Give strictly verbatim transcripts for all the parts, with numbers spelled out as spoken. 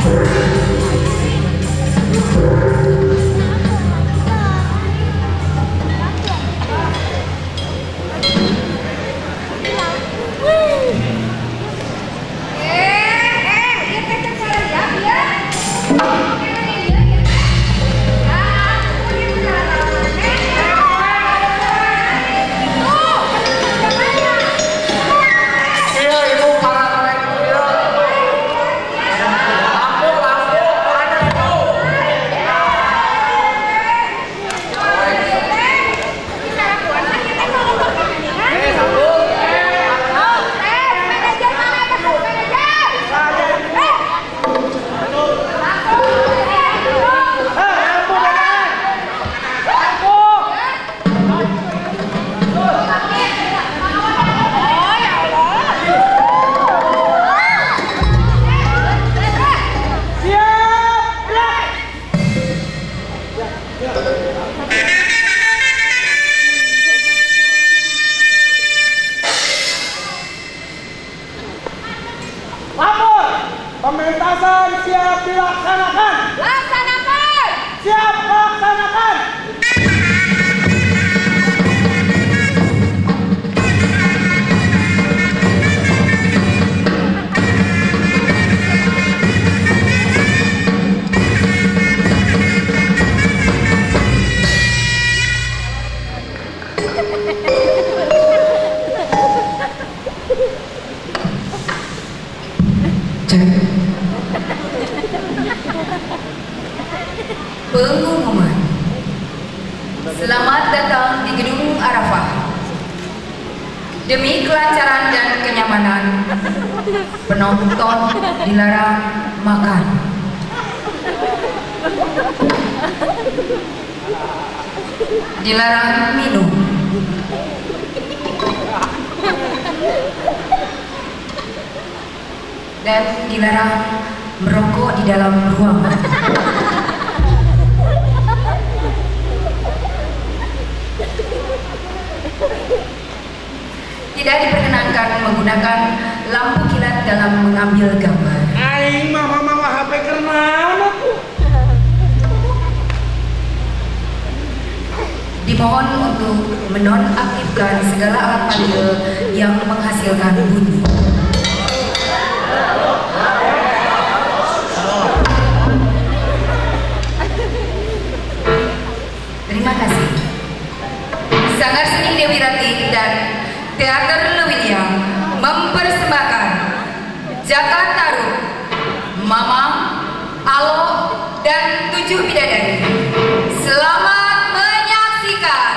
Pementasan siap dilaksanakan. Laksanakan. Siap laksanakan. Pengumuman. Selamat datang di Gedung Arafah. Demi kelancaran dan kenyamanan, penonton dilarang makan. Dilarang minum. Dan dilarang merokok di dalam ruangan. Tidak diperkenankan menggunakan lampu kilat dalam mengambil gambar. Aing mah mama H P kerenana tuh. Dimohon untuk menonaktifkan segala alat panggil yang menghasilkan bunyi. Terima kasih. Sanggar Seni Dewi Ratih dan Teater Lewiliang mempersembahkan Jaka Tarub, Mamang, Alo, dan Tujuh Bidadari. Selamat menyaksikan.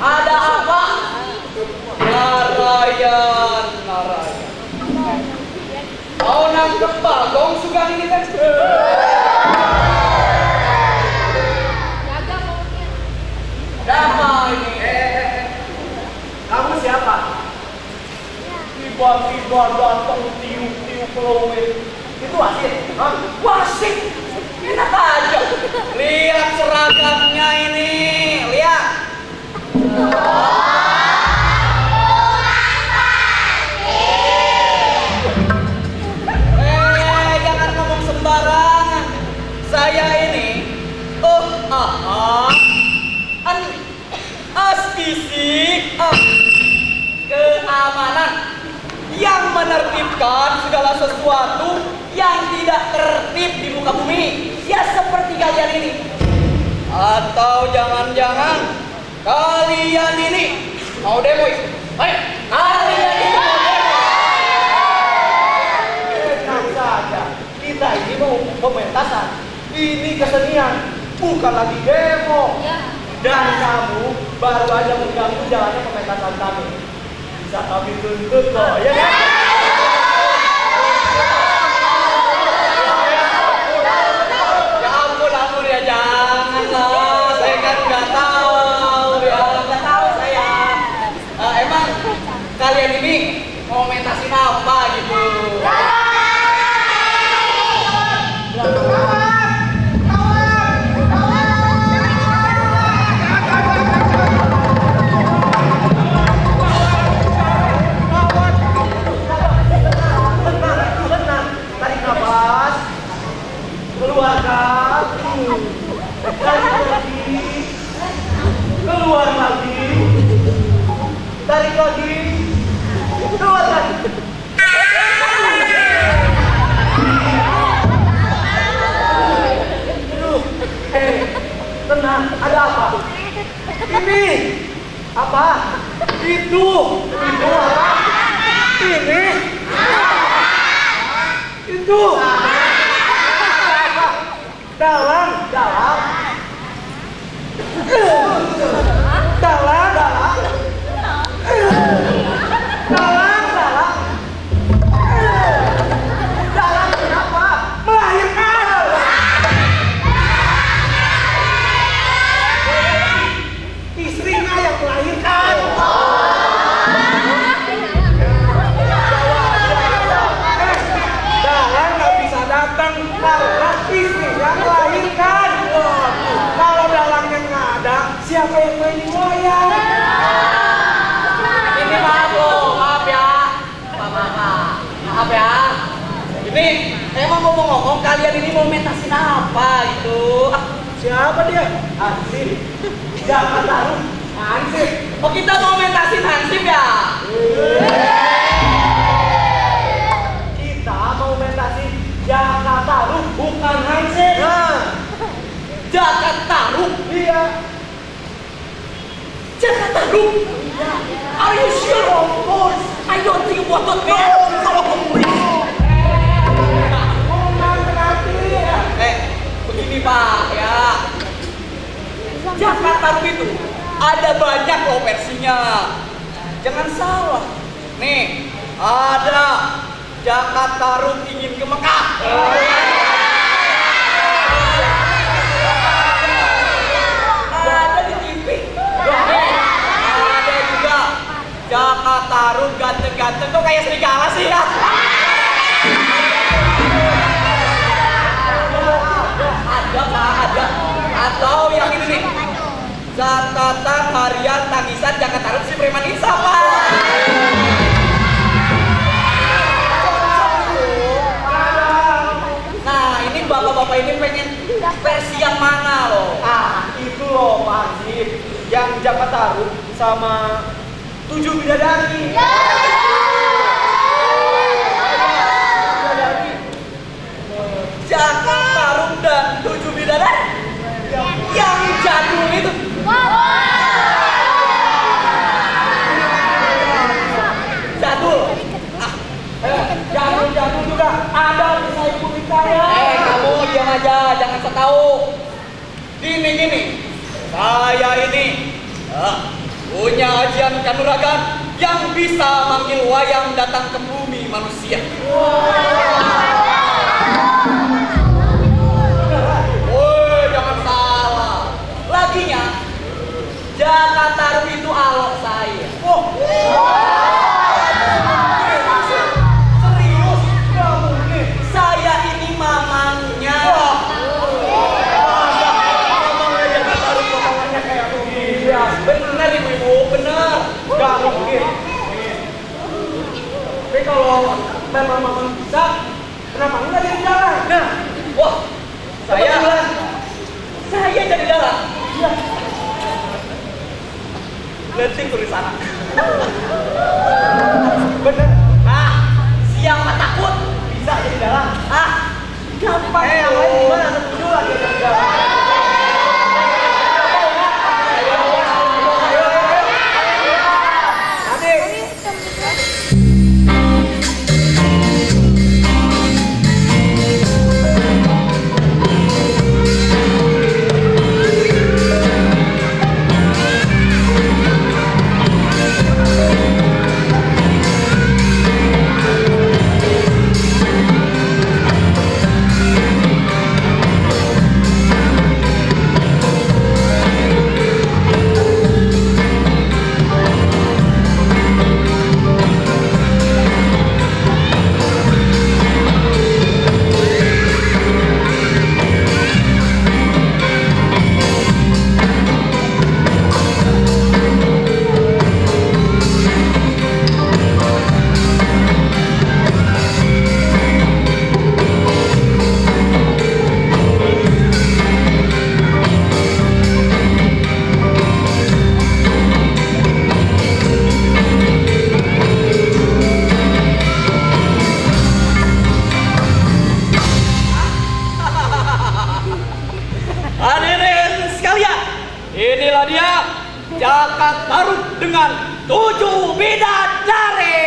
Ada apa? Narayan, Narayan. Mau nangkep Bagong Sugeng ini kan? Ada apa ini? Eh, kamu siapa? Tiba-tiba datang tiup-tiup peluit. Itu wasit? Hah? Wasit? Enak aja. Lihat seragamnya ini. Lihat. Eh, jangan ngomong sembarangan. Saya ini, oh, ah, ah, an, astisik, ah, keamanan yang menertibkan segala sesuatu yang tidak tertib di muka bumi. Ya seperti kalian ini. Atau jangan-jangan kalian ini mau demo? Ayo, kalian ini mau demo? Tenang saja, kita ini mau pementasan. Ini kesenian, bukan lagi demo. Dan kamu baru aja mengganggu jalannya pementasan kami. Bisa kami tuntut kok, ya kan? Ya ampun, ampun ya, jangan lah. Saya kan nggak tahu ya, nggak tahu saya. Eh, emang kalian ini mau mentasin apa gitu? Keluarkan, tarik lagi, keluar lagi, tarik lagi, keluar lagi. Aduh, eh, tenang, ada apa? Ini apa? Itu, itu apa? Ini, itu. Dalam, dalam, dalam, dalam, dalam, dalam, dalam kenapa? Melahirkan. Istrinya yang melahirkan. Eh, dalam nggak bisa datang karena istrinya melahirkan. Kalau dalangnya nggak ada, siapa yang mainin wayang? Ini maaf loh, maaf ya, maaf, maaf, maaf ya. Ini emang ngomong-ngomong kalian ini mau mentasin apa gitu? Ah, Siapa dia? Hansip. Jangan taruh. Hansip. oh kita mau mentasin Hansip ya? Kita mau mentasin Jakarta Ruh, bukan Hansip. Nah, Jakarta Ruh. Iya. Jakarta Ruh. Are you sure? Of course. I don't think about that man. Kalau komunis. Ngomong berarti ya. Eh, begini Pak ya. Jakarta Ruh itu ada banyak loh versinya. Jangan salah. Nih, ada Jakarta Ruh ingin ke Mekah. Ada di T V. Ada juga Jakarta Ruh ganteng-ganteng kok kayak serigala sih ya. Ada Pak, ada. Atau yang ini nih, catatan harian tangisan Jakarta Ruh si preman Insa Pak. Nah ini bapak-bapak ini pengen versi yang mana loh? Ah, itu loh Pak Hansip. Yang Jakarta Ruh sama tujuh bidadari. Bidadari. Jakarta Ruh dan tujuh bidadari yang jadul itu. Jadul. Ah, Eh, jadul-jadul juga ada di saya ikuti saya. eh kamu diam aja, jangan setahu. Gini gini, saya ini ah, punya ajian kanuragan yang bisa manggil wayang datang ke bumi manusia. Woi, jangan salah. Laginya, Jakataru itu alok saya. Oh. Serius? Gak mungkin. Saya ini mamangnya. Wah. Mamangnya Jakataru, mamangnya kayak begini. Bener ibu-ibu, bener. Gak mungkin. Tapi kalau memang mamang bisa, kenapa enggak jadi jalan? Nah, wah, saya, saya jadi dalang. Iya. Lenting tulis sana. Bener. Ah, siapa takut? Bisa jadi dalang. Ah, gampang. Eh, yang lain gimana? Setuju lah dia jadi dalang. Inilah dia, Jakataru dengan tujuh bidadari.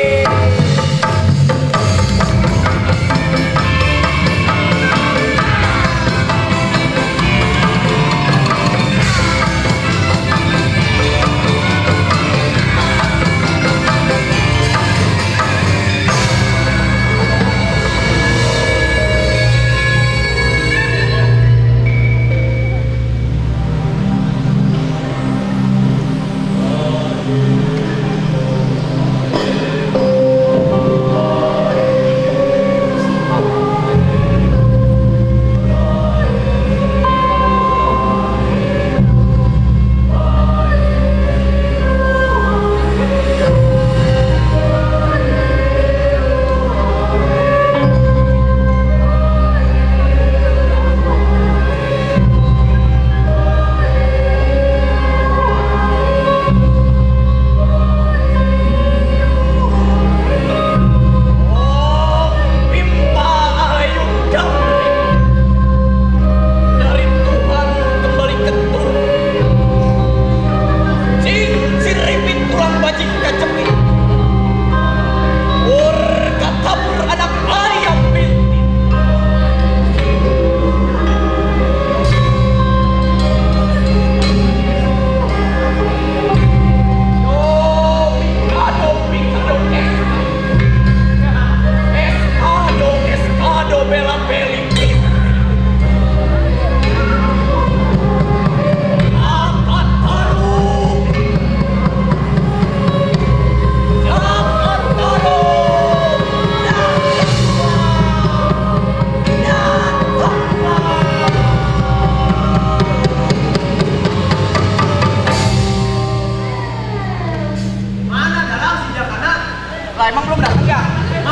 Lah emang belum datang ya?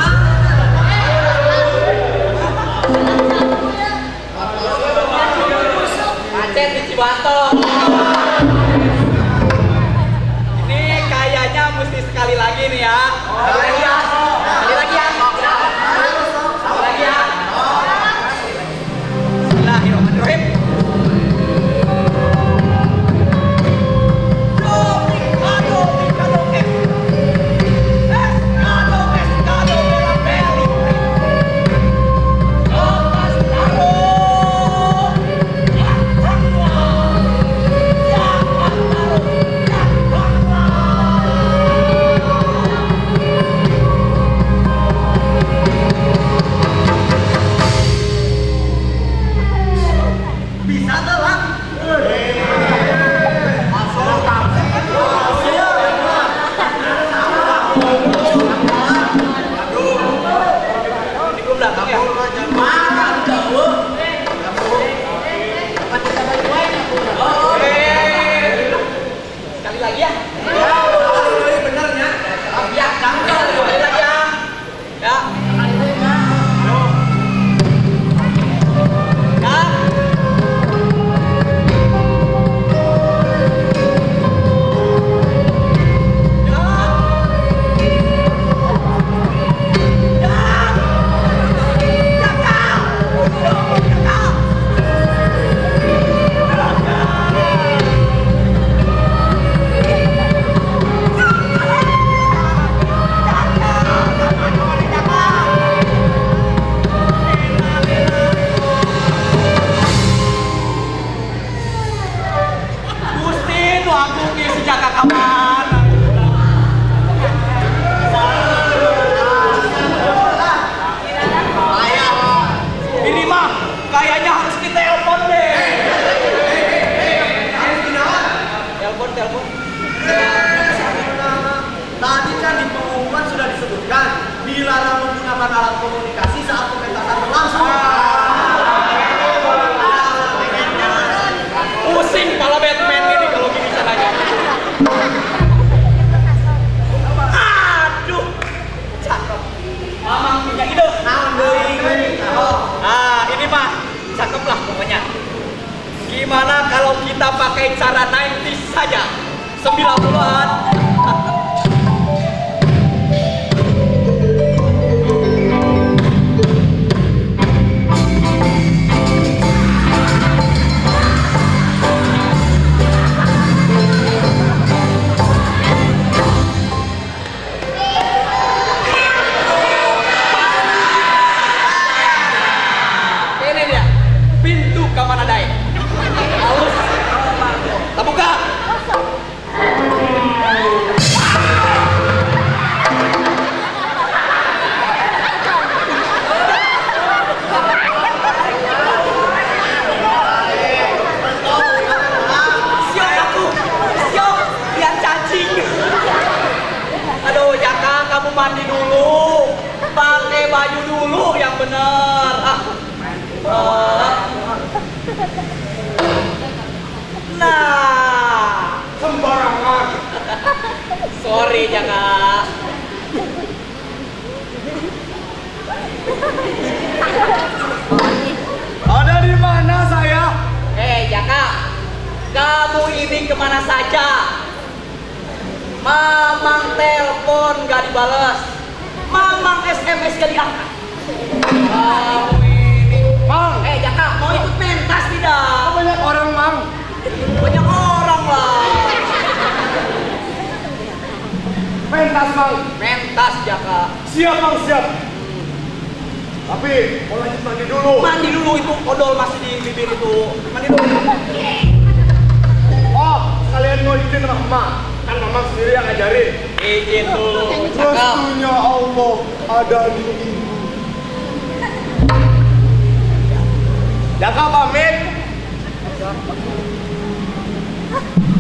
Macet di Cibatok. Ini kayaknya mesti sekali lagi nih ya. Sekali lagi ya. Sekali lagi ya. Sekali lagi ya. Bismillahirrahmanirrahim. Gimana kalau kita pakai cara sembilan puluh saja? sembilan puluhan. Ini dia, pintu kamar adai. Halus. Tak buka. Siap aku. Siap. Lihat cacing. Aduh, Jaka, kamu mandi dulu. Pakai baju dulu yang benar. Ah. Ah. Nah, Sembarangan. sorry Jaka. Ada di mana saya? Eh Jaka, kamu ini kemana saja? Mamang telepon gak dibales, Mamang S M S gak diangkat. Kamu ini, Mang, eh Jaka, mau ikut pentas tidak? banyak orang, Mang. Banyak orang lah. Pentas, Mang. Pentas Jaka. Siap, Mang, siap. Tapi mau lanjut mandi dulu. Mandi dulu, itu odol masih di bibir itu. Mandi dulu. Oh, kalian mau izin sama Emak. Kan Mamang sendiri yang ngajarin. Izin dulu. Cakep. Restunya Allah ada di ibu. Jaka pamit.